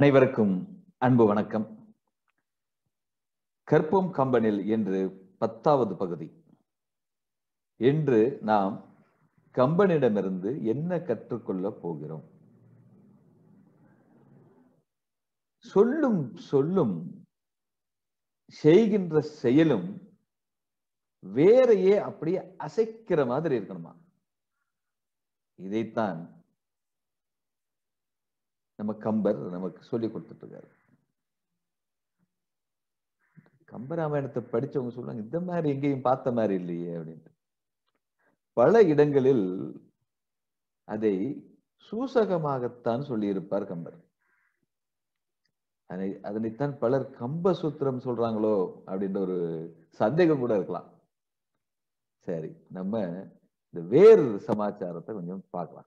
அனைவருக்கும் அன்பு வணக்கம். கற்போம் கம்பனில் என்று 10வது பகுதி. இன்று நாம் கம்பனிடமிருந்து என்ன கற்றுக்கொள்ள போகிறோம்? சொல்லும் சொல்லும் செய்கின்ற செயலும் வேறையே அப்படியே அசைக்கிற மாதிரி இருக்கணுமா? இதைத்தான் நம்ம கம்பர் நமக்கு சொல்லி கொடுத்துட்டு இருக்காரு. கம்பராமாயணத்தை படிச்சவங்க சொல்றாங்க, இந்த மாதிரி எங்கேயும் பார்த்த மாதிரி இல்லையே அப்படின்ட்டு. பல இடங்களில் அதை சூசகமாகத்தான் சொல்லியிருப்பார் கம்பர். அதனைத்தான் பலர் கம்ப சூத்திரம் சொல்றாங்களோ அப்படின்ற ஒரு சந்தேகம் கூட இருக்கலாம். சரி, நம்ம இந்த வேறு சமாச்சாரத்தை கொஞ்சம் பார்க்கலாம்.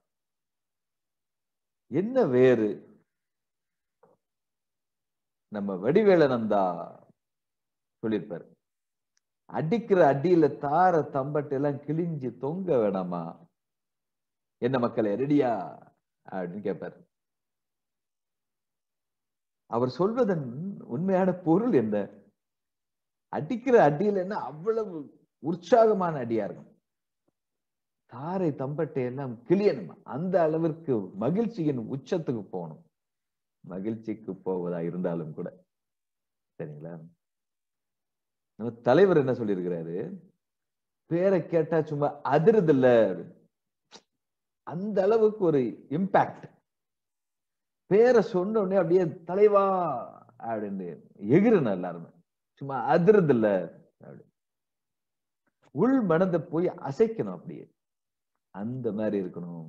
என்ன வேறு? நம்ம வடிவேலனந்தா சொல்லியிருப்பாரு, அடிக்கிற அடியில தார தம்பட்டு எல்லாம் கிழிஞ்சு தொங்க வேணாமா? என்ன மக்களே, ரெடியா அப்படின்னு கேட்பாரு. அவர் சொல்வதன் உண்மையான பொருள் என்ன? அடிக்கிற அடியில என்ன அவ்வளவு உற்சாகமான அடியா இருக்கும், தாரை தம்பட்டை எல்லாம் கிளியணுமா? அந்த அளவிற்கு மகிழ்ச்சியின் உச்சத்துக்கு போகணும். மகிழ்ச்சிக்கு போவதா இருந்தாலும் கூட, சரிங்களா? நம்ம தலைவர் என்ன சொல்லியிருக்கிறாரு, பேரை கேட்டா சும்மா அதிருது இல்ல, அந்த அளவுக்கு ஒரு இம்பாக்ட். பேரை சொன்ன உடனே அப்படியே தலைவா அப்படின்னு எகிரணும் எல்லாருமே, சும்மா அதிருது இல்ல அப்படி உள் மனதை போய் அசைக்கணும், அப்படியே அந்த மாதிரி இருக்கணும்.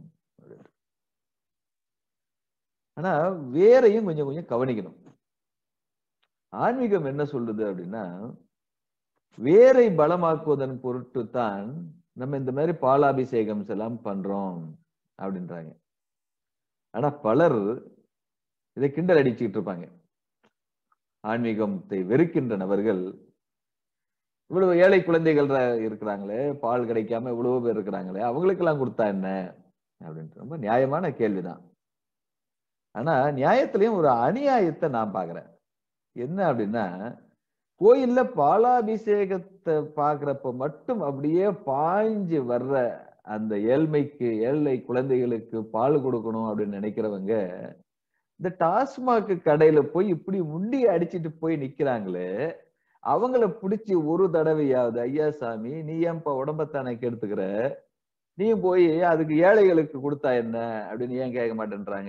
ஆனா வேறையும் கொஞ்சம் கொஞ்சம் கவனிக்கணும். ஆன்மீகம் என்ன சொல்லுது அப்படின்னா, வேரை பலமாக்குவதன் பொருட்டு தான் நம்ம இந்த மாதிரி பாலாபிஷேகம் எல்லாம் பண்றோம் அப்படின்றாங்க. ஆனா பலர் இதை கிண்டல் அடிச்சுட்டு இருப்பாங்க. ஆன்மீகத்தை வெறுக்கின்ற நபர்கள், இவ்வளவு ஏழை குழந்தைகள் இருக்கிறாங்களே, பால் கிடைக்காம இவ்வளவு பேர் இருக்கிறாங்களே, அவங்களுக்கு எல்லாம் கொடுத்தா என்ன அப்படின்ட்டு ரொம்ப நியாயமான கேள்விதான். ஆனா நியாயத்திலையும் ஒரு அநியாயத்தை நான் பாக்குறேன். என்ன அப்படின்னா, கோயில்ல பாலாபிஷேகத்தை பாக்குறப்ப மட்டும் அப்படியே பாய்ஞ்சு வர்ற அந்த ஏழை குழந்தைகளுக்கு பால் கொடுக்கணும் அப்படின்னு நினைக்கிறவங்க, இந்த டாஸ்மாக் கடையில போய் இப்படி முண்டி அடிச்சிட்டு போய் நிக்கிறாங்களே, அவங்கள பிடிச்சி ஒரு தடவையாவது, ஐயா சாமி நீ ஏன்பா உடம்பத்தானே கெடுத்துக்கிற, நீ போய் அதுக்கு ஏழைகளுக்கு கொடுத்தா என்ன அப்படின்னு ஏன் கேட்க மாட்டேன்றாங்க?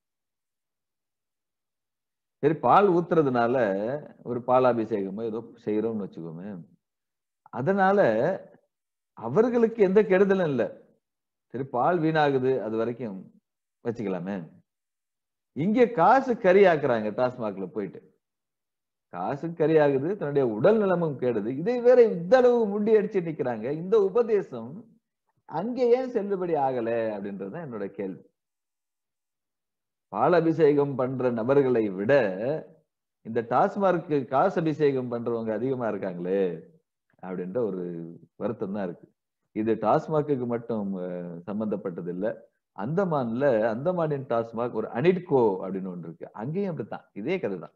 சரி, பால் ஊத்துறதுனால ஒரு பாலாபிஷேகமோ ஏதோ செய்யறோம்னு வச்சுக்கோமே, அதனால அவர்களுக்கு எந்த கெடுதலும் இல்லை. சரி, பால் வீணாகுது, அது வரைக்கும் வச்சுக்கலாமே. இங்க காசு கரியாக்குறாங்க. டாஸ்மாக்ல போயிட்டு காசு கரியாகுது, தன்னுடைய உடல் நலமும் கேடுது. இதை வேற இந்த அளவு முண்டி அடிச்சு நிக்கிறாங்க. இந்த உபதேசம் அங்க ஏன் செல்லுபடி ஆகல அப்படின்றதுதான் என்னோட கேள்வி. பால் அபிஷேகம் பண்ற நபர்களை விட இந்த டாஸ்மார்க் காசு அபிஷேகம் பண்றவங்க அதிகமா இருக்காங்களே அப்படின்ற ஒரு வருத்தம் தான் இருக்கு. இது டாஸ்மாக்கு மட்டும் சம்பந்தப்பட்டது இல்ல. அந்தமானின் டாஸ்மாக் ஒரு அனிட்கோ அப்படின்னு ஒன்று இருக்கு, அங்கேயும் அப்படித்தான், இதே கதை தான்.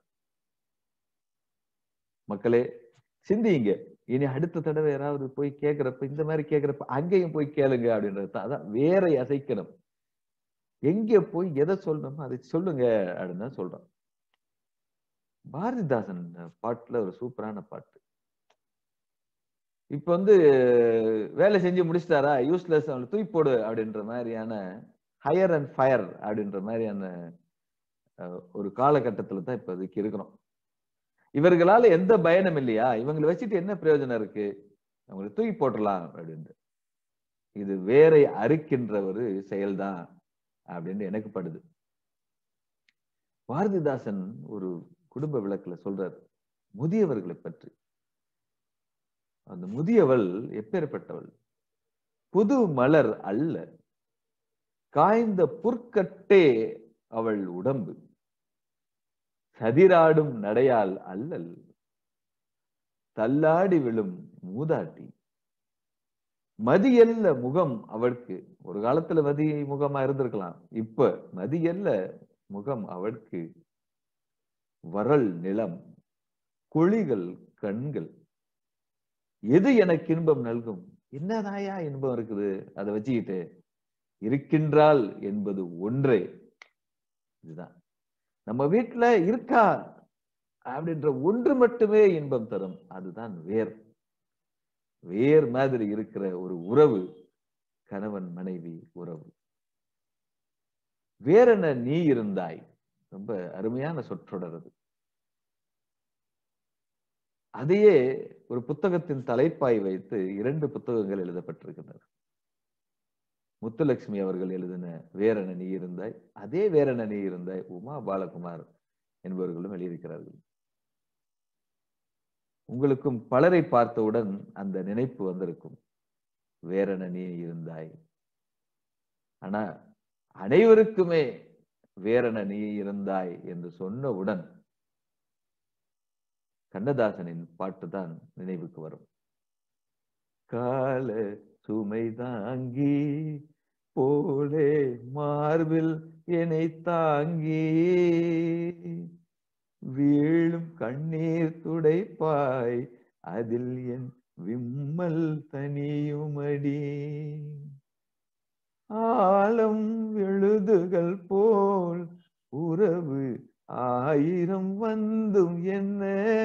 மக்களே சிந்திங்க. இனி அடுத்த தடவை யாராவது போய் கேட்கிறப்ப, இந்த மாதிரி கேட்கிறப்ப அங்கேயும் போய் கேளுங்க அப்படின்றது தான். அதான் வேரை அசைக்கணும். எங்க போய் எதை சொல்லணுமோ அதை சொல்லுங்க அப்படின்னு தான் சொல்றோம். பாரதிதாசன் பாட்டுல ஒரு சூப்பரான பாட்டு. இப்ப வேலை செஞ்சு முடிச்சிட்டாரா, யூஸ்லெஸ், அவனை தூக்கி போடு அப்படின்ற மாதிரியான ஹையர் அண்ட் ஃபயர் அப்படின்ற மாதிரியான ஒரு காலகட்டத்துல தான் இப்போதைக்கு இருக்கிறோம். இவர்களால எந்த பயனும் இல்லையா, இவங்களை வச்சுட்டு என்ன பிரயோஜனம் இருக்கு, அவங்களை தூக்கி போட்டுடலாம் அப்படின்னு. இது வேரை அறுக்கின்ற ஒரு செயல்தான் அப்படின்னு எனக்கு படுது. பாரதிதாசன் ஒரு குடும்ப விளக்குல சொல்றார் முதியவர்களை பற்றி. அந்த முதியவள் எப்பேற்பட்டவள்? புது மலர் அல்ல, காய்ந்த புற்கட்டே அவள் உடம்பு, சதிராடும் நடையால் அல்லல், தள்ளாடி விழும் மூதாட்டி, மதியல்ல முகம் அவൾക്ക്. ஒரு காலத்துல மதி முகமா இருந்திருக்கலாம், இப்ப மதியல்ல முகம் அவൾക്ക്, வறள் நிலம், குழிகள் கண்கள், எது எனக்கு இன்பம் நல்கும்? என்னதாயா இன்பம் இருக்குது அதை வச்சுக்கிட்டு? இருக்கின்றாள் என்பது ஒன்றே. இதுதான் நம்ம வீட்டுல இருக்கா அப்படின்ற ஒன்று மட்டுமே இன்பம் தரும். அதுதான் வேர். வேர் மாதிரி இருக்கிற ஒரு உறவு கணவன் மனைவி உறவு. வேறென்ன நீ இருந்தாய், ரொம்ப அருமையான சொற்றொடர் அது. அதையே ஒரு புத்தகத்தின் தலைப்பாய் வைத்து 2 புத்தகங்கள் எழுதப்பட்டிருக்கின்றன. முத்துலட்சுமி அவர்கள் எழுதின வேறென நீ இருந்தாய், அதே வேறென நீ இருந்தாய் உமா பாலகுமார் என்பவர்களும் எழுதியிருக்கிறார்கள். உங்களுக்கும் பலரை பார்த்தவுடன் அந்த நினைப்பு வந்திருக்கும், வேறென நீ இருந்தாய். ஆனா அனைவருக்குமே வேறென நீ இருந்தாய் என்று சொன்னவுடன் கண்ணதாசனின் பாட்டுதான் நினைவுக்கு வரும். கால சுமை தாங்கி போலே மார்பில் என்னை தாங்கி வீழும் கண்ணீர் துடைப்பாய், அதில் என் விம்மல் தனியுமடி. ஆழம் எழுதுகள் போல் உறவு 1000 வந்தும் என்ன,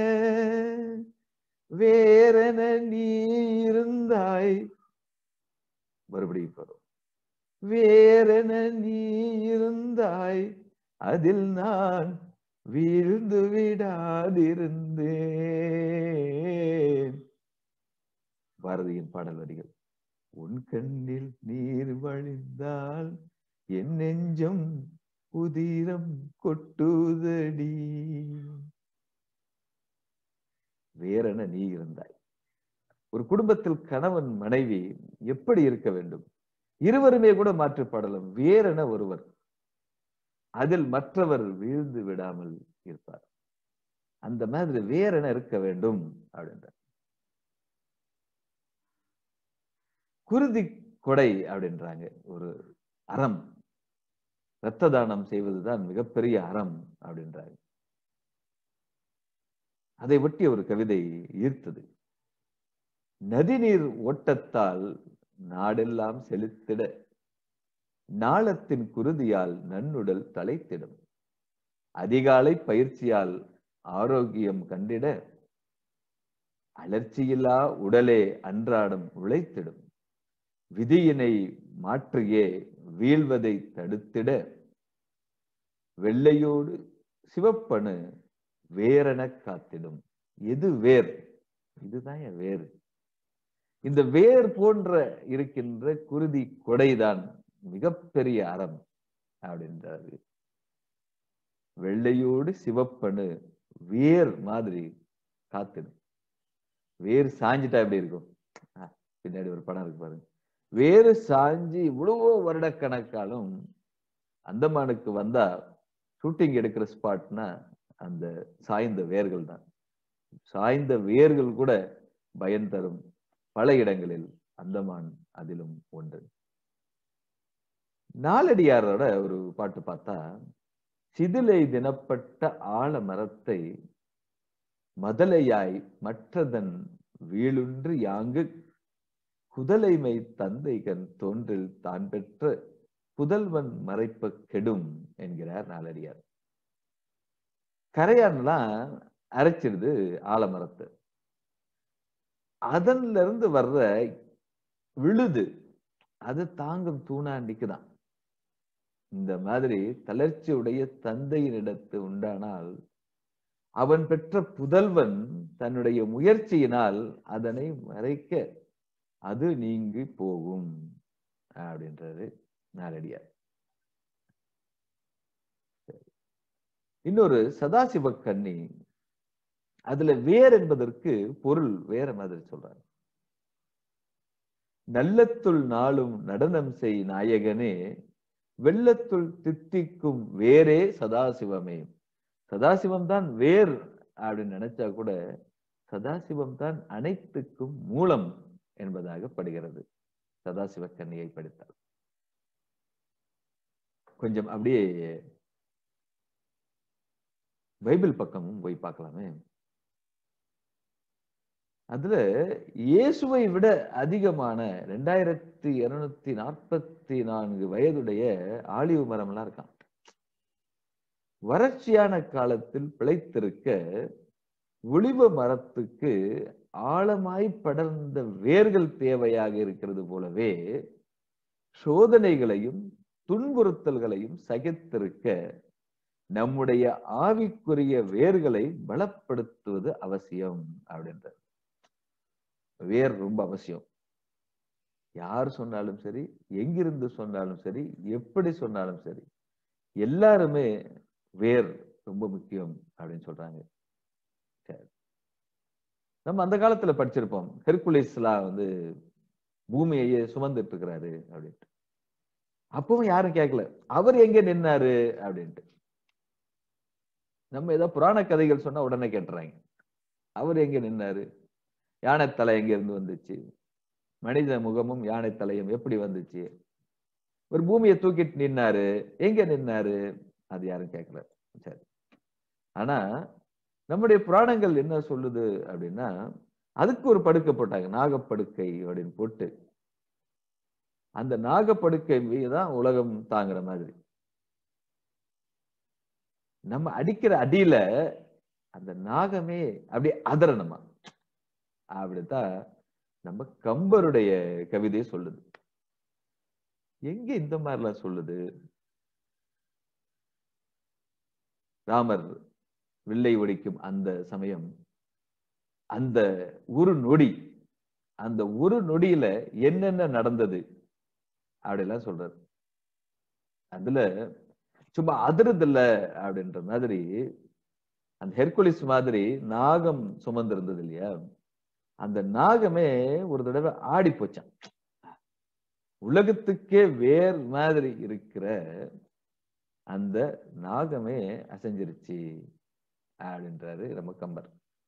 வேறென நீ இருந்தாய். மறுபடியும் வரும், வேறென நீ இருந்தாய், அதில் நான் வீழ்ந்து விடாதிருந்தேன். பாரதியின் பாடல் வரிகள். உன் கண்ணில் நீர் வழிந்தால் என் நெஞ்சம் உதிரம் கொட்டுதடி. வேறென நீ இருந்தாய். ஒரு குடும்பத்தில் கணவன் மனைவி எப்படி இருக்க வேண்டும்? இருவருமே கூட மாற்றுப்பாடலாம். வேறென ஒருவர், அதில் மற்றவர் வீழ்ந்து விடாமல் இருப்பார். அந்த மாதிரி வேறென இருக்க வேண்டும் அப்படின்ற. குருதி கொடை அப்படின்றாங்க ஒரு அறம். இரத்த தானம் செய்வதுதான் மிகப்பெரிய அறம் அப்படின்றாங்க. அதை ஒட்டி ஒரு கவிதை ஈர்த்தது. நதிநீர் ஓட்டத்தால் நாடெல்லாம் செலுத்திட, நாளத்தின் குருதியால் நன்னுடல் தலைத்திடும். அதிகாலை பயிற்சியால் ஆரோக்கியம் கண்டிட, அலர்ச்சியில்லா உடலே அன்றாடம் உழைத்திடும். விதியினை மாற்றியே வீழ்வதை தடுத்திட, வெள்ளையோடு சிவப்பணு வேரென காத்திடும். எது வேர்? இதுதான் என் வேறு. இந்த வேர் போன்ற இருக்கின்ற குருதி கொடைதான் மிகப்பெரிய அறம் அப்படின்றாரு. வெள்ளையோடு சிவப்பணு வேர் மாதிரி காத்திடும். வேர் சாஞ்சிட்டா எப்படி இருக்கும்? பின்னாடி ஒரு படம் இருக்கு பாருங்க. வேறு சாஞ்சி இவ்வளவோ வருடக்கணக்காலும் அந்தமானுக்கு வந்தா ஷூட்டிங் எடுக்கிற ஸ்பாட்னா அந்த சாய்ந்த வேர்கள் தான். சாய்ந்த வேர்கள் கூட பயன் தரும் பல இடங்களில் அந்தமான் அதிலும் ஒன்று. நாலடியாரோட ஒரு பாட்டு பார்த்தா, சிதிலை தினப்பட்ட ஆழ மரத்தை மதலையாய் மற்றதன் வீழுன்று யாங்கு குதலைமை தந்தைகன் தோன்றில் தான் பெற்ற புதல்வன் மறைப்ப கெடும் என்கிறார் நாலடியார். கரையான்லாம் அரைச்சிடுது ஆலமரத்தை. அதன்ல இருந்து வர்ற விழுது அது தாங்கும் தூணாண்டிக்குதான். இந்த மாதிரி தளர்ச்சியுடைய தந்தையினிடத்து உண்டானால் அவன் பெற்ற புதல்வன் தன்னுடைய முயற்சியினால் அதனை மறைக்க அது நீங்கி போகும் அப்படின்றது நாலடியார். இன்னொரு சதாசிவ கன்னி, அதுல வேர் என்பதற்கு பொருள் வேற மாதிரி சொல்றாங்க. நல்லத்துள் நாளும் நடனம் செய் நாயகனே, வெள்ளத்துள் தித்திக்கும் வேரே சதாசிவமே. சதாசிவம் தான் வேர் அப்படின்னு நினைச்சா கூட சதாசிவம் தான் அனைத்துக்கும் மூலம் என்பதாக படுகிறது சதாசிவ கன்னியை படித்தால். கொஞ்சம் அப்படியே பைபிள் பக்கமும் போய் பார்க்கலாமே. அதுல இயேசுவை விட அதிகமான 2244 வயதுடைய ஆலிவ் மரம்லாம் இருக்கான். வறட்சியான காலத்தில் பிழைத்திருக்க ஒலிவ மரத்துக்கு ஆழமாய் படர்ந்த வேர்கள் தேவையாக இருக்கிறது போலவே சோதனைகளையும் துன்புறுத்தல்களையும் சகித்திருக்க நம்முடைய ஆவிக்குரிய வேர்களை பலப்படுத்துவது அவசியம் அப்படின்றார். வேர் ரொம்ப அவசியம். யார் சொன்னாலும் சரி, எங்கிருந்து சொன்னாலும் சரி, எப்படி சொன்னாலும் சரி, எல்லாருமே வேர் ரொம்ப முக்கியம் அப்படின்னு சொல்றாங்க. நம்ம அந்த காலத்துல படிச்சிருப்போம், ஹெர்குலிஸ்லாம் பூமியையே சுமந்துட்டு இருக்கிறாரு அப்படின்ட்டு. அப்பவும் யாரும் கேட்கல அவர் எங்க நின்னாரு அப்படின்ட்டு. நம்ம ஏதோ புராண கதைகள் சொன்னா உடனே கேட்டுறாங்க, அவர் எங்க நின்னாரு, யானைத்தலை எங்க இருந்து வந்துச்சு, மனித முகமும் யானை தலையும் எப்படி வந்துச்சு, ஒரு பூமியை தூக்கிட்டு நின்னாரு, எங்க நின்னாரு, அது யாரும் கேட்கல. சரி, ஆனா நம்முடைய புராணங்கள் என்ன சொல்லுது அப்படின்னா, அதுக்கு ஒரு படுக்கை போட்டாங்க, நாகப்படுக்கை அப்படின்னு போட்டு, அந்த நாகப்படுக்கை மீதுதான் உலகம் தாங்குற மாதிரி. நம்ம அடிக்கிற அடியில அந்த நாகமே அப்படியே அதரணுமா, அப்படித்தான் நம்ம கம்பருடைய கவிதையை சொல்லுது. எங்க இந்த மாதிரிலாம் சொல்லுது? ராமர் வில்லை ஒடிக்கும் அந்த சமயம், அந்த ஒரு நொடி, அந்த ஒரு நொடியில என்னென்ன நடந்தது அப்படிலாம் சொல்றாரு. அதுல சும்மா அதிருது இல்ல அப்படின்ற மாதிரி, அந்த ஹெர்குலிஸ் மாதிரி நாகம் சுமந்து இருந்தது இல்லையா, அந்த நாகமே ஒரு தடவை ஆடி போச்சான். உலகத்துக்கே வேர் மாதிரி இருக்கிற அந்த நாகமே அசைஞ்சிருச்சு அப்படின்றாரு நம்ம கம்பர்.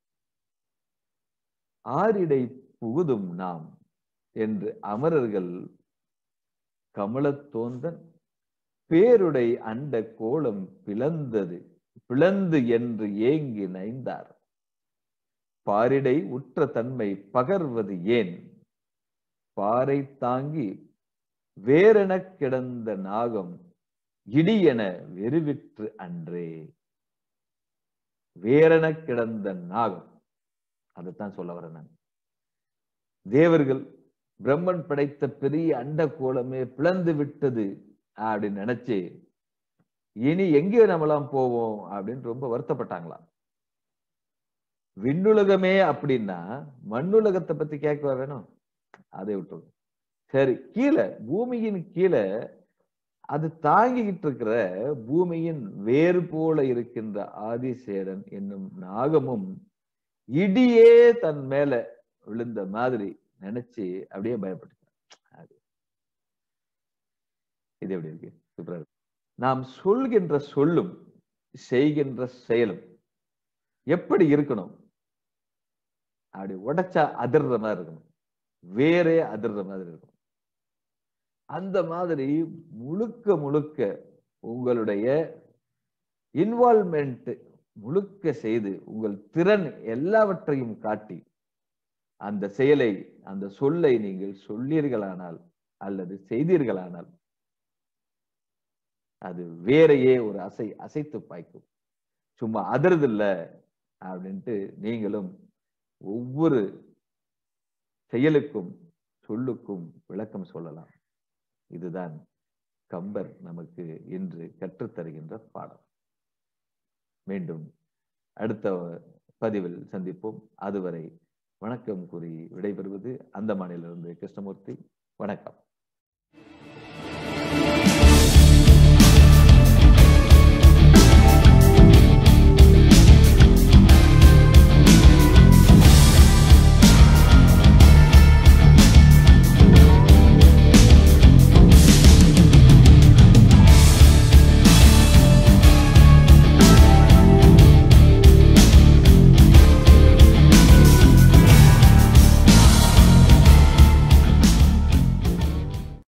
ஆரிடை புகுதும் நாம் என்று அமரர்கள் கமலத்தோந்தன் பேருடை அண்ட கோலம் பிளந்து என்று ஏங்கி நைந்தார். பாரிடை உற்ற தன்மை பகர்வது ஏன், பாறை தாங்கி வேரெனக் கிடந்த நாகம் இடியென வெறுவிற்று அன்றே. வேரெனக் கிடந்த நாகம், அதைத்தான் சொல்ல வரேன் நான். தேவர்கள் பிரம்மன் படைத்த பெரிய அண்ட கோலமே பிளந்து விட்டது அப்படின்னு நினைச்சு இனி எங்கே நம்மளாம் போவோம் அப்படின்னு ரொம்ப வருத்தப்பட்டாங்களாம். விண்ணுலகமே அப்படின்னா மண்ணுலகத்தை பத்தி கேட்க வேணும், அதை விட்டு சரி, கீழே பூமியின் கீழே அது தாங்கிக்கிட்டு இருக்கிற பூமியின் வேறு போல இருக்கின்ற ஆதிசேடன் என்னும் நாகமும் இடியே தன் மேல விழுந்த மாதிரி நினைச்சு அப்படியே பயப்பட்டு. இது எப்படி இருக்கு? சூப்பரா இருக்கு. நாம் சொல்கின்ற சொல்லும் செய்கின்ற செயலும் எப்படி இருக்கணும்? அப்படி உடைச்சா அதிர்ற மாதிரி இருக்கணும், வேறே அதிர்ற மாதிரி இருக்கணும். அந்த மாதிரி முழுக்க முழுக்க உங்களுடைய இன்வால்வ்மெண்ட் முழுக்க செய்து உங்கள் திறன் எல்லாவற்றையும் காட்டி அந்த செயலை, அந்த சொல்லை நீங்கள் சொல்லீர்களானால் அல்லது செய்தீர்களானால் அது வேறையே ஒரு அசைத்து பாய்க்கும். சும்மா அதிர்து இல்ல அப்படின்ட்டு நீங்களும் ஒவ்வொரு செயலுக்கும் சொல்லுக்கும் விளக்கம் சொல்லலாம். இதுதான் கம்பர் நமக்கு இன்று கற்றுத்தருகின்ற பாடம். மீண்டும் அடுத்த பதிவில் சந்திப்போம். அதுவரை வணக்கம் கூறி விடைபெறுவது அந்தமானிலிருந்து கிருஷ்ணமூர்த்தி. வணக்கம்.